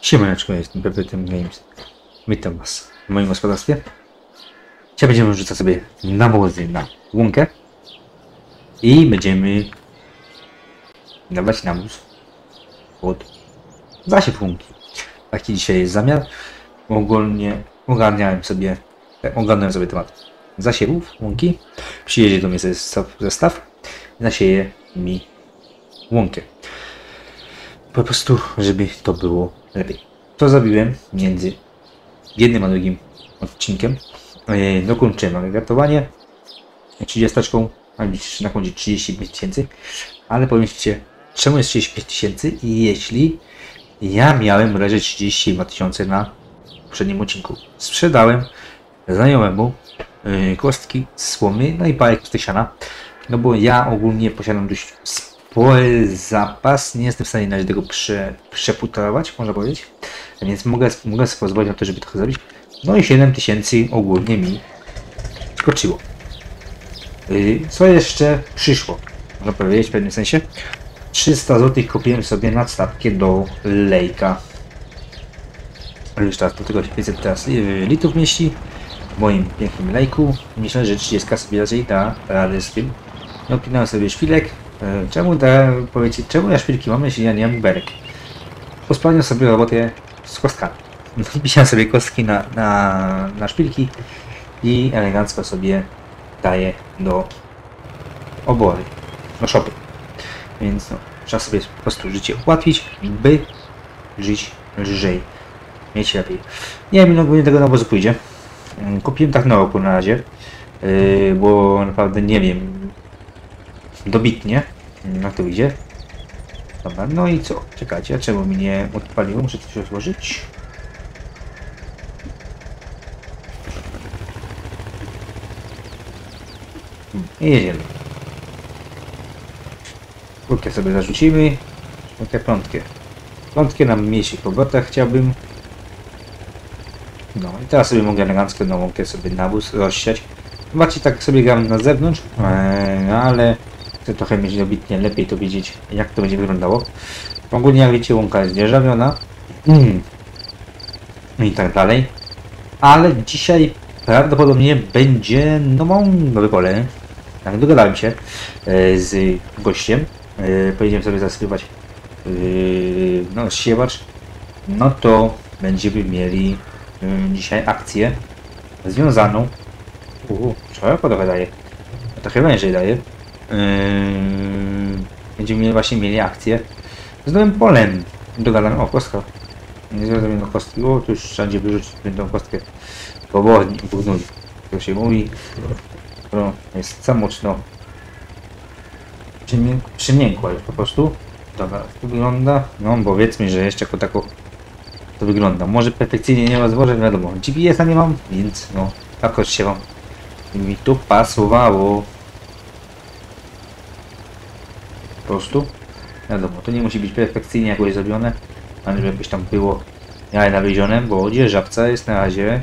Siemaneczko, jestem PPTM Games. Witam was w moim gospodarstwie. Dzisiaj będziemy rzucać sobie nawozy na łąkę i będziemy dawać nawóz pod zasiew łąki. Taki dzisiaj jest zamiar. Ogólnie ogarnąłem sobie temat zasiewów łąki. Przyjedzie do mnie zestaw i nasieje mi łąkę. Po prostu, żeby to było lepiej. To zrobiłem między jednym a drugim odcinkiem. Dokończyłem agregatowanie 30, na koncie 35 tysięcy, ale pomyślcie, czemu jest 35 tysięcy, jeśli ja miałem leżeć 32 tysiące na poprzednim odcinku. Sprzedałem znajomemu kostki słomy, no i parę kostek siana, no bo ja ogólnie posiadam dość spory zapas, nie jestem w stanie nawet tego przeputować, można powiedzieć, więc mogę sobie pozwolić na to, żeby trochę zrobić. No i 7 tysięcy ogólnie mi skoczyło. Co jeszcze przyszło? Można powiedzieć w pewnym sensie. 300 zł kupiłem sobie nadstawkę do lejka. Już teraz do tego 500 teraz litrów mieści w moim pięknym lejku. Myślę, że 30 sobie raczej da radę z tym. No, pinałem sobie szpilek. Czemu ja szpilki mam, jeśli ja nie mam berek? Posprawniam sobie robotę z kostkami. Pisałem sobie kostki na szpilki i elegancko sobie daję do obory, do szopy. Więc no, trzeba sobie po prostu życie ułatwić, by żyć lżej, mieć lepiej. Nie wiem, ile tego nawozu pójdzie. Kupiłem tak na oko na razie, bo naprawdę nie wiem dobitnie, jak to wyjdzie. Dobra, no i co? Czekajcie, a czemu mi nie odpaliło? Muszę coś rozłożyć. I jedziemy. Kurkę sobie zarzucimy. Piątkę. Piątkę na mniejszych obrotach chciałbym. No i teraz sobie mogę elegancko na łąkę sobie nawóz rozsiać. Zobaczcie, tak sobie gram na zewnątrz, ale chcę trochę mieć dobitnie lepiej to wiedzieć, jak to będzie wyglądało. Ogólnie, jak wiecie, łąka jest dzierżawiona i tak dalej, ale dzisiaj prawdopodobnie będzie nowe pole. Tak, dogadałem się z gościem, pojedziemy sobie zasypywać siewacz, no to będziemy mieli dzisiaj akcję związaną. Co ja trochę daję? To chyba niżej daje. Będziemy właśnie mieli akcję z nowym polem. Dogadamy. O, kostka. Nie zrozumiałem do kostki. O, tu już wszędzie wyrzucić tą kostkę. Powodni, buchnuli. To się mówi. To jest za mocno przymiękła już po prostu. Dobra, to wygląda. No, powiedzmy, że jeszcze jako tako to wygląda. Może perfekcyjnie nie ma złożeń, wiadomo. GPS-a nie mam, więc no, jakoś się wam mi tu pasowało. Po prostu. Wiadomo, to nie musi być perfekcyjnie jakoś zrobione, ale żeby jakoś tam było nawiezione, bo dzierżawca jest na razie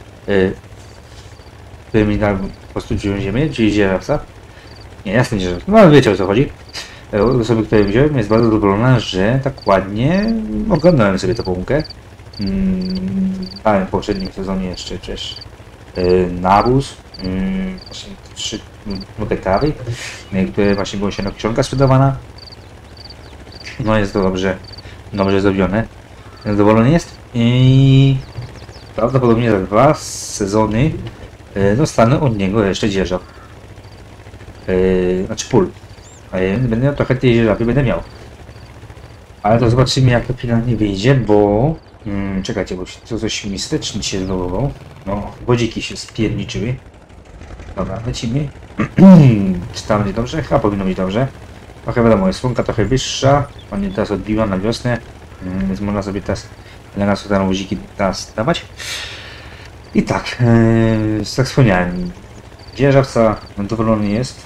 terminal po prostu wziąłem, czyli dzierżawca. Nie, jasne dzierżawca. No ale wiecie, o co chodzi. Osoby, które wziąłem, jest bardzo zadowolona, że tak ładnie oglądałem sobie tę połąkę. Dałem w poprzednim sezonie jeszcze przecież nawóz, właśnie 3 kawy, które właśnie były się na kieszonka sprzedawana. No jest to dobrze zrobione. Zadowolony jest i prawdopodobnie za 2 sezony dostanę od niego jeszcze dzierżaw. Znaczy pól. Będę miał trochę tej dzierżawy, będę miał. Ale to zobaczymy, jak to finalnie wyjdzie, bo czekajcie, bo coś mi styczny się znowował. No, wodziki się spierniczyły. Dobra, lecimy. Czy tam będzie dobrze? Chyba powinno być dobrze. Trochę wiadomo, jest słonka trochę wyższa. On mnie teraz odbiła na wiosnę, więc można sobie teraz elegancko te woziki teraz dawać. I tak, jak wspomniałem, dzierżawca zadowolony jest.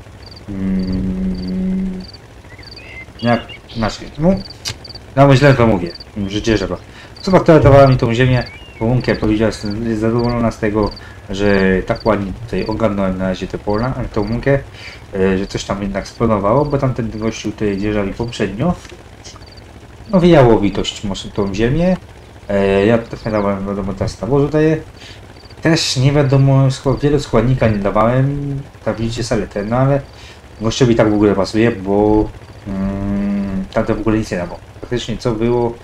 Jak inaczej, no, nawet źle to mówię, że dzierżawa. Osoba, która dawała mi tą ziemię, po łąkę, powiedziała, że jest zadowolona z tego, że tak ładnie tutaj ogarnąłem na razie te pola, tą łąkę, że coś tam jednak splonowało, bo tamten gościu tutaj dzierżawi poprzednio. no wyjało dość mocno tą ziemię. Ja trochę dałem, wiadomo, teraz nawozu daję. Też nie wiadomo, wiele składnika nie dawałem, tak widzicie saletę, no ale gościowi tak w ogóle pasuje, bo tamte w ogóle nic nie dawał. Praktycznie co było,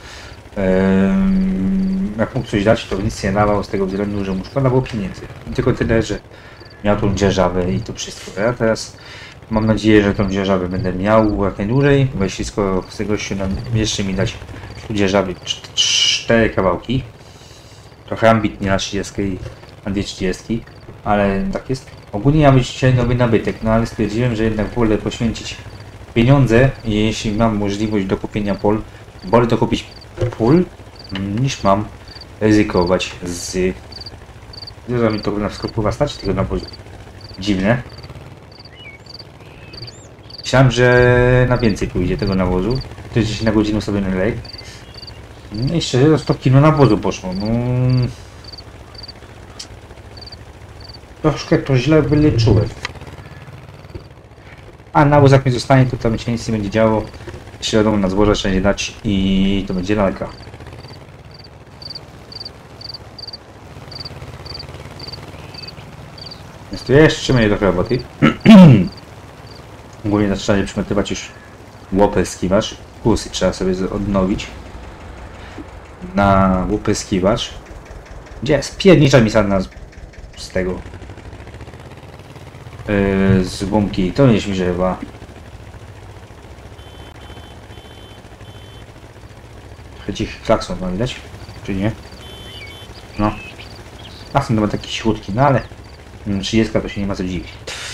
jak mógł coś dać, to nic nie dawał z tego względu, że mu szkoda było pieniędzy. Tylko tyle, że miał tą dzierżawę i to wszystko. Ja teraz mam nadzieję, że tą dzierżawę będę miał jak najdłużej, bo jeśli z tego się jeszcze mi dać tu dzierżawy 4 kawałki. Trochę ambitnie na 30, na 230, ale tak jest. Ogólnie miał być dzisiaj nowy nabytek, no ale stwierdziłem, że jednak wolę poświęcić pieniądze, jeśli mam możliwość do kupienia pól, wolę to kupić pól, niż mam ryzykować z... Dużo mi to na wszystko pływa stać, tego nawozu. Dziwne. Myślałem, że na więcej pójdzie tego nawozu. To jest na godzinę sobie lej. No i szczerze, 100 kg nawozu poszło. No... Troszkę to źle wyliczyłem. A nawóz jak mi zostanie, to tam się nic nie będzie działo. Środą na zboże trzeba nie dać i to będzie lalka. Jest tu jeszcze mniej do roboty. Ogólnie zaczyna przymiotywać już łopeskiwacz. Kursy trzeba sobie odnowić. Na łopeskiwacz. Gdzie spiernicza mi sadna z tego. Z łąki. To nie śmiże chyba. Trochę cichy klakson ma widać. Czy nie? No. Klakson to ma taki śródki, no ale 30 to się nie ma co dziwić.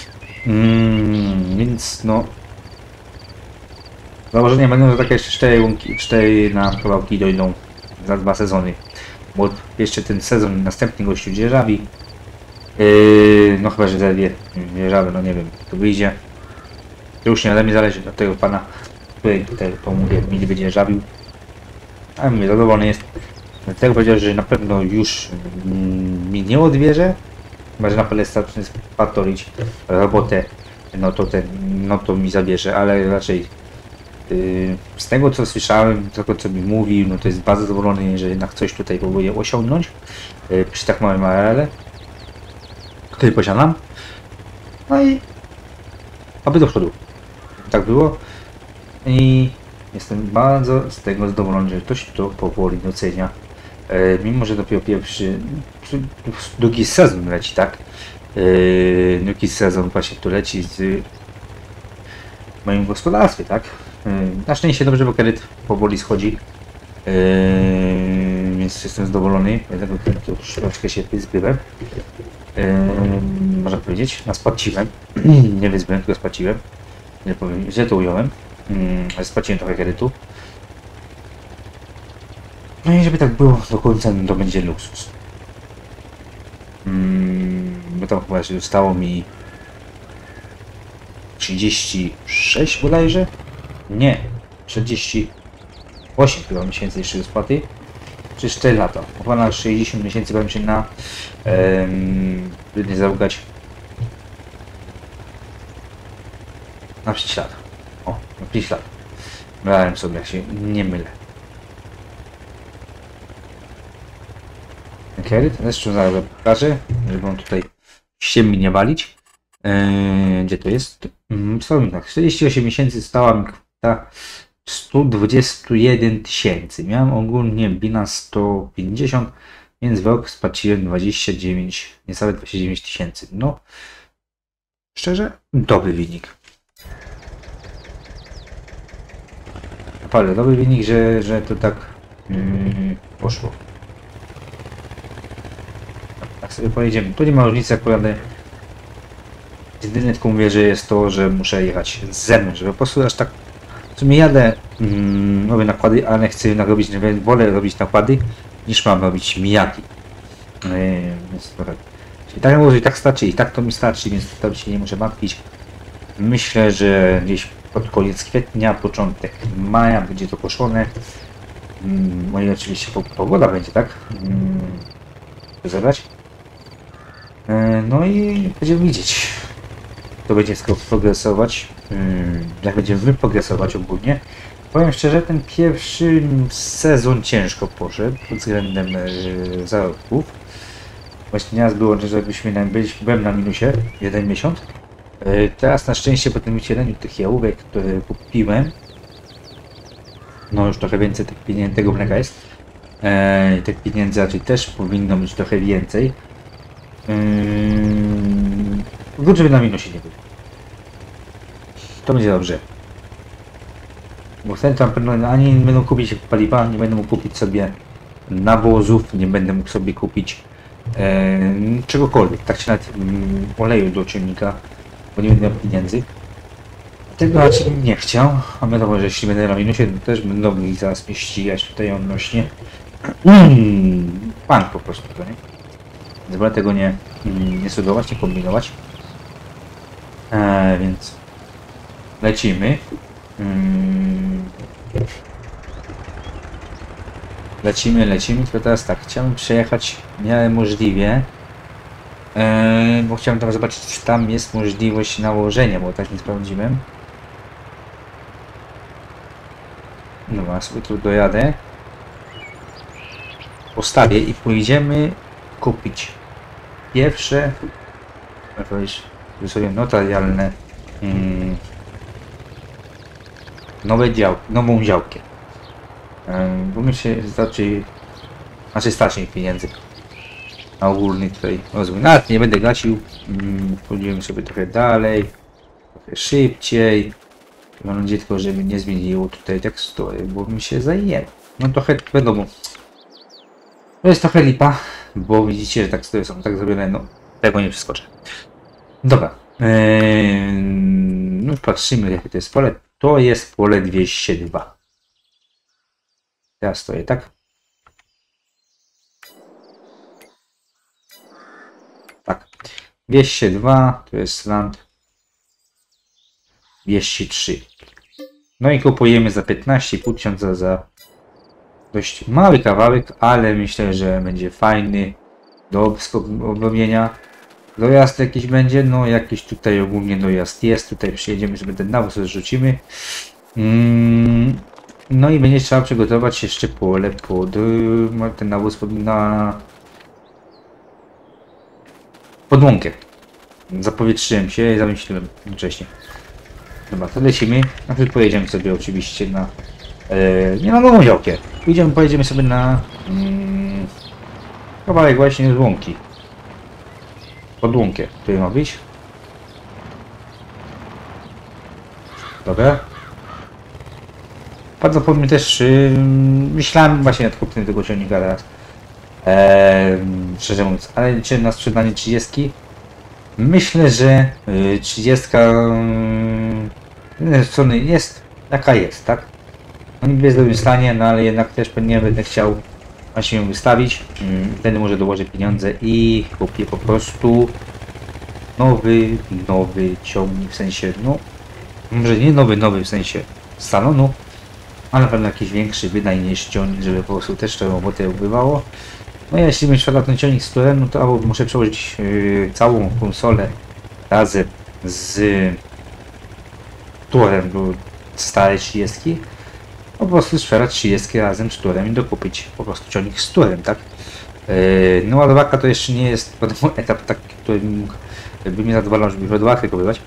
Więc no. Założenie będą, że takie jeszcze 4 na kawałki dojdą za 2 sezony. Bo jeszcze ten sezon następny gościu dzierżawi. No chyba, że zerwie dzierżawę, no nie wiem, to wyjdzie. To już nie ode mnie zależy, od tego pana, który tutaj pomówię, mi nie będzie dzierżawił. A mnie zadowolony jest. Dlatego powiedział, że na pewno już mi nie odbierze. Chyba, że na pewno spatorić robotę, no to mi zabierze, ale raczej z tego co słyszałem, tego co mi mówił, no to jest bardzo zadowolony, że jednak coś tutaj próbuje osiągnąć przy tak małym areale, który posiadam. No i aby do przodu. Tak było i jestem bardzo z tego zadowolony, że ktoś to powoli docenia. Mimo, że dopiero drugi sezon leci, tak? Drugi sezon właśnie tu leci w moim gospodarstwie, tak? Na szczęście dobrze, bo kredyt powoli schodzi, więc jestem zadowolony, dlatego kredytu już troszkę się wyzbyłem, można powiedzieć, spłaciłem, nie wyzbyłem, tylko spłaciłem, nie powiem, źle to ująłem, ale spłaciłem trochę kredytu. No i żeby tak było do końca, no to będzie luksus. Bo tam chyba zostało mi 36 bodajże? Nie, 48 chyba miesięcy jeszcze do spłaty. Czy 4 lata. Chyba na 60 miesięcy powiem się na nie zaugać na 5 lat. O, na 5 lat. Brałem sobie, jak się nie mylę. Kredyt, zresztą zaraz pokażę, żeby on tutaj się mi nie walić. Gdzie to jest? Tak, 48 miesięcy stała mi kwota 121 tysięcy. Miałem ogólnie bilans 150, więc w rok spłaciłem 29, niecałe 29 tysięcy. No, szczerze, dobry wynik. Naprawdę dobry wynik, że to tak poszło. Tak sobie pojedziemy. Tu nie ma różnicy, jak pojadę. Jedynie tylko mówię, że jest to, że muszę jechać z zewnątrz, żeby po prostu aż tak w sumie jadę, robię nakłady, ale chcę narobić, wolę robić nakłady, niż mam robić mijaki. Więc trochę. Czyli tak może i tak starczy, i tak to mi starczy, więc to się nie muszę martwić. Myślę, że gdzieś pod koniec kwietnia, początek maja będzie to koszone. No i oczywiście pogoda będzie, tak? Zabrać. No i będziemy widzieć. To będzie progresować. Jak będziemy progresować ogólnie, Powiem szczerze, ten pierwszy sezon ciężko poszedł pod względem zarobków. Właśnie nieraz było, że byłem na minusie jeden miesiąc. Teraz na szczęście po tym wycieleniu tych jałówek, które kupiłem, no już trochę więcej tych pieniędzy, tego mleka jest. Tych pieniędzy raczej też powinno być trochę więcej. Wróć, żeby na minusie nie był. To będzie dobrze. Bo wtedy tam ani nie będą kupić paliwa, nie będę mógł kupić sobie nawozów, nie będę mógł sobie kupić czegokolwiek. Tak czy nawet oleju do ciągnika, bo nie będę miał pieniędzy. Tego raczej nie chciał, a wiadomo, że jeśli będę na minusie, to też będą mi zaraz mnie ścigać tutaj odnośnie. Bank po prostu to, nie? Więc wolę tego nie sugerować, nie kombinować. Więc lecimy. Lecimy, tylko teraz tak, chciałem przejechać w miarę możliwie, bo chciałem tam zobaczyć, czy tam jest możliwość nałożenia, bo tak nie sprawdziłem. No, sobie tu dojadę, postawię i pójdziemy kupić pierwsze, sobie notarialne, nową działkę. Bo mi się starczy mi pieniędzy na ogólny tutaj rozwój. Nawet nie będę gasił, pójdziemy sobie trochę dalej, trochę szybciej. Mam nadzieję tylko, żeby nie zmieniło tutaj tekstury, bo mi się zajęło. No trochę wiadomo. To jest trochę lipa, bo widzicie, że tekstury są tak zrobione, no tego nie przeskoczę. Dobra. No patrzymy, jakie to jest pole. To jest pole 202. Teraz stoję, tak? Tak. 202 to jest land. 203. No i kupujemy za 15,5 tysiąca za dość mały kawałek, ale myślę, że będzie fajny do obrobienia. Dojazd jakiś będzie, no jakiś tutaj ogólnie dojazd jest. Tutaj przyjedziemy, żeby ten nawóz zrzucimy. No i będzie trzeba przygotować jeszcze pole pod ten nawóz pod łąkę. Zapowietrzyłem się i zamyśliłem wcześniej. Dobra, to lecimy. Najpierw pojedziemy sobie oczywiście na nie na nową działkę. Pojedziemy sobie na kawałek właśnie z łąki. Pod łąkę, który ma być. Dobra. Prawdopodobnie też myślałem właśnie nad kupnem tego ciągnika teraz. Szczerze mówiąc, ale liczę na sprzedanie 30. Myślę, że 30 z jednej strony jest jaka jest, tak? No niby jest w dobrym stanie, no ale jednak też pewnie będę chciał właśnie ją wystawić. Wtedy może dołożę pieniądze i kupię po prostu nowy ciągnik, w sensie, no może nie nowy w sensie salonu, ale pewnie jakiś większy, wydajniejszy ciągnik, żeby po prostu też tę robotę odbywało. No ja jeśli bym szedł ten ciągnik z turem, no to albo muszę przełożyć całą konsolę razem z turem do starej 30, po prostu sprzedać 30 razem z turem i dokupić po prostu ciągnik z turem, tak? No ładowarka to jeszcze nie jest etap taki, który by mnie zadowalał, żeby ładowarkę kupować.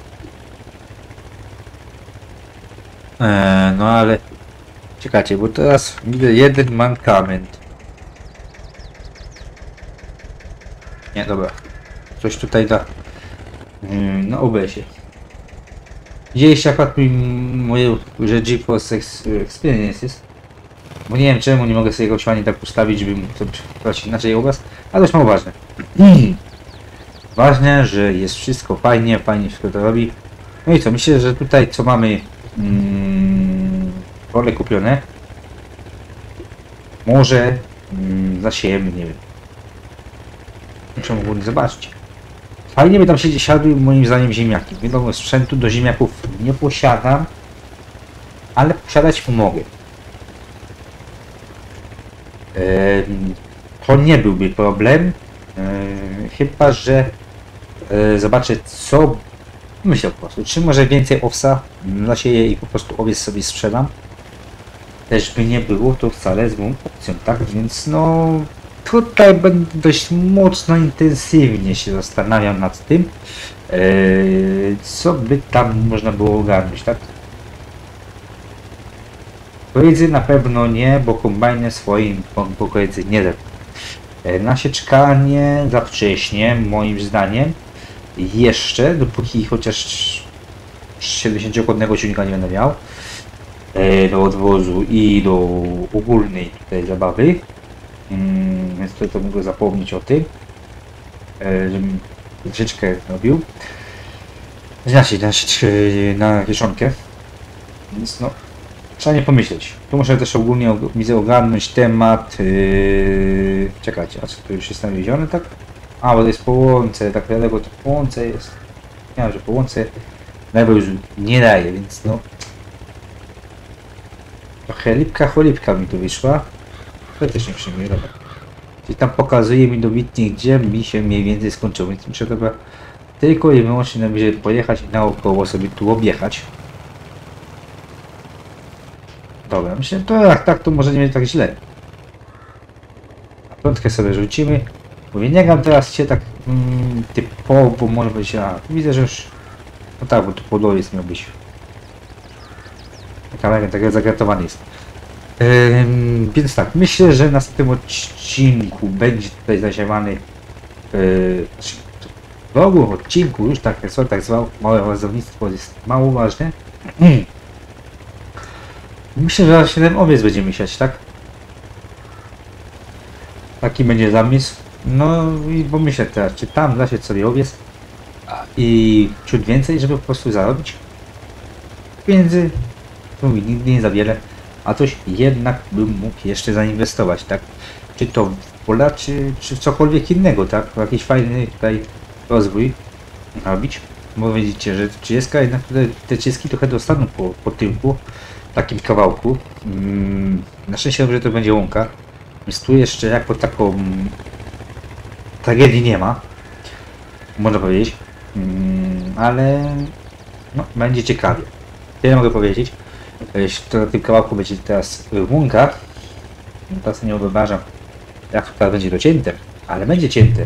No ale czekajcie, bo teraz widzę jeden mankament. Nie, dobra. Coś tutaj da. No OBS-ie. Widzieliście akurat moje, że GeForce Experience jest. Bo nie wiem czemu nie mogę sobie jego siłanie tak ustawić, żeby sobie przeprowadzić inaczej obraz. Ale już mało ważne. Ważne, że jest wszystko fajnie wszystko to robi. No i co, myślę, że tutaj co mamy pole kupione. Może zasiejemy, nie wiem. Muszę ogólnie zobaczyć. Fajnie by tam się siadły moim zdaniem ziemniaki. Wiadomo, sprzętu do ziemniaków nie posiadam, ale posiadać mogę. To nie byłby problem. Chyba że zobaczę co myślę po prostu. Czy może więcej owsa zasieję i po prostu owiec sobie sprzedam. też by nie było to wcale złą opcją, tak? Więc no tutaj będę dość mocno intensywnie się zastanawiam nad tym, co by tam można było ogarnąć, tak? Koledzy na pewno nie, bo kombajny swoim po koledzy nie da. Na sieczkanie za wcześnie, moim zdaniem, jeszcze, dopóki chociaż 70-konnego silnika nie będę miał, do odwozu i do ogólnej tutaj zabawy, więc to mogę zapomnieć o tym, żebym sieczkę robił, znaczy na kieszonkę, więc no, trzeba nie pomyśleć. Tu muszę też ogólnie widzę ogarnąć temat, czekajcie, a co to już jest nawiezione, tak? A, bo to jest po łące, tak daleko to po łące jest, nie wiem, że po łące lewo już nie daje, więc no trochę lipka cholipka mi tu wyszła. To też nie przyjmuję, dobra. Czyli tam pokazuje mi dobitnie, gdzie mi się mniej więcej skończyło, więc muszę chyba tylko i wyłącznie na bliżej pojechać i naokoło sobie tu objechać. Dobra, myślę, to jak tak to może nie będzie tak źle. A piątkę sobie rzucimy. Mówię, nie gram teraz się tak typowo, może być, widzę, że już, no tak, bo tu podłowiec miał być. Kamerę tak zagratowany jest. Więc tak, myślę, że na następnym odcinku będzie tutaj zasiewany w ogóle odcinku już tak zwał, małe wazownictwo jest mało ważne. Myślę, że 7 owiec będziemy siać, tak? Taki będzie zamysł. No i pomyślę teraz, czy tam zasieć sobie owiec i ciut więcej, żeby po prostu zarobić pieniędzy. Mówi, nigdy nie za wiele, a coś jednak bym mógł jeszcze zainwestować, tak? Czy to w pola, czy w cokolwiek innego, tak? Jakiś fajny tutaj rozwój robić. Bo widzicie, że 30 jednak tutaj te 30 trochę dostaną po tyłku, takim kawałku. Na szczęście dobrze to będzie łąka, więc tu jeszcze jako taką tragedii nie ma, można powiedzieć, ale no, będzie ciekawie. Tyle mogę powiedzieć. Jeśli to na tym kawałku będzie teraz łąka, no teraz nie wyobrażam, jak to będzie docięte, ale będzie cięte.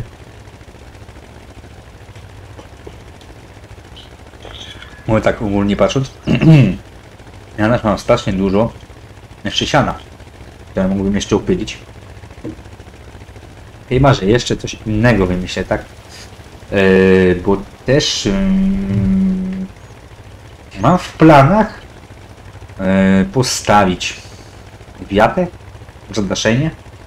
Mówię tak ogólnie patrząc, ja też mam strasznie dużo jeszcze siana, które mógłbym jeszcze upylić. Chyba że jeszcze coś innego wymyślę, tak? Bo też mam w planach postawić wiatę, zadaszenie,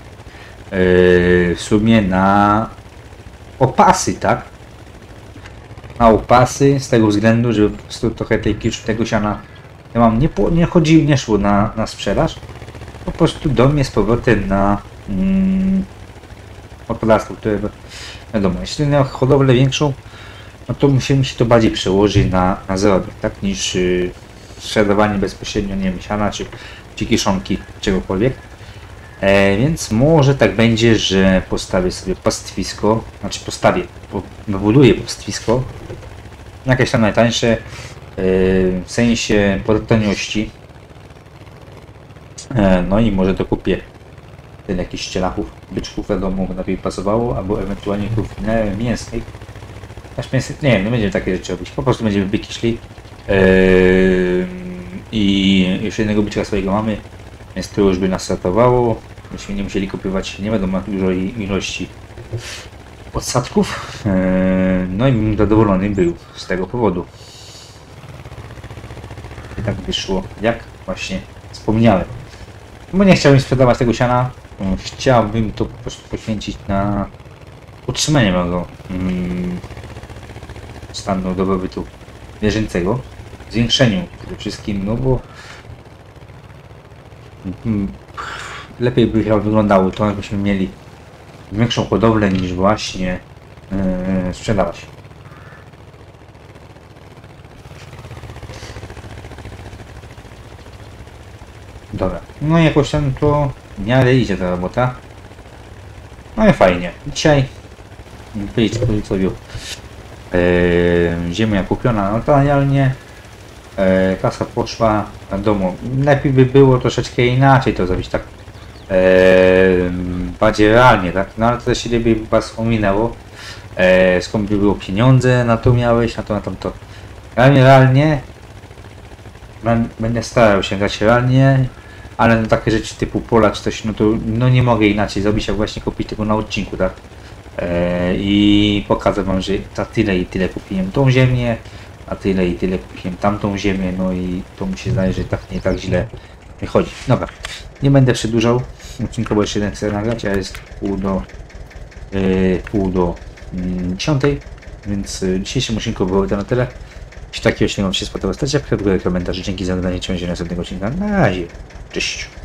w sumie na opasy, tak? Na opasy z tego względu, żeby po prostu trochę tej kiczu, tego siana ja mam nie szło na sprzedaż, po prostu do mnie z powrotem na gospodarstwo, które wiadomo, jeśli na hodowlę większą, no to mi się to bardziej przełoży na zarobek, tak, niż sprzedawanie bezpośrednio, nie wiem, siana czy kiszonki, czegokolwiek. Więc może tak będzie, że postawię sobie pastwisko, znaczy wybuduję pastwisko, jakieś tam najtańsze, w sensie po taniości. No i może to kupię ten jakiś cielachów, byczków, wiadomo, lepiej pasowało, albo ewentualnie krów mięsnych. Aż mięsnych, nie wiem, nie będziemy takie rzeczy robić, po prostu będziemy byki szli. I jeszcze jednego byczka swojego mamy, więc to już by nas ratowało. Myśmy nie musieli kupować nie wiadomo dużej ilości odsadków. No i bym zadowolony był z tego powodu. I tak wyszło, jak właśnie wspomniałem. Bo nie chciałbym sprzedawać tego siana, chciałbym to po prostu poświęcić na utrzymanie mojego stanu dobrobytu zwierzęcego, zwiększeniu przede wszystkim, no bo lepiej by chyba wyglądało to, jakbyśmy mieli większą hodowlę niż właśnie sprzedawać. Dobra, no i jakoś tam to w miarę idzie ta robota. No i fajnie. Dzisiaj powiedzieć co ziemia kupiona notarialnie. Kasa poszła na domu. Lepiej by było troszeczkę inaczej to zrobić, tak? Bardziej realnie, tak? No ale to też lepiej by was ominęło. Skąd by było pieniądze, na to miałeś, na tamto. Realnie będę starał się grać realnie, ale no takie rzeczy typu pola czy coś, no to no nie mogę inaczej zrobić, jak właśnie kupić tego na odcinku, tak? I pokażę wam, że za tyle i tyle kupiłem tą ziemię, a tyle i tyle kupiłem tamtą ziemię, no i to mi się zdaje, że tak nie tak źle wychodzi. Dobra, nie będę przedłużał odcinka, bo jeszcze jeden chcę nagrać, a jest pół do 10, więc dzisiejszym odcinku było to na tyle. Jeśli taki odcinek wam się spodobał, stawcie komentarz. Dzięki za oglądanie, trzymajcie się następnego odcinka. Na razie, cześć.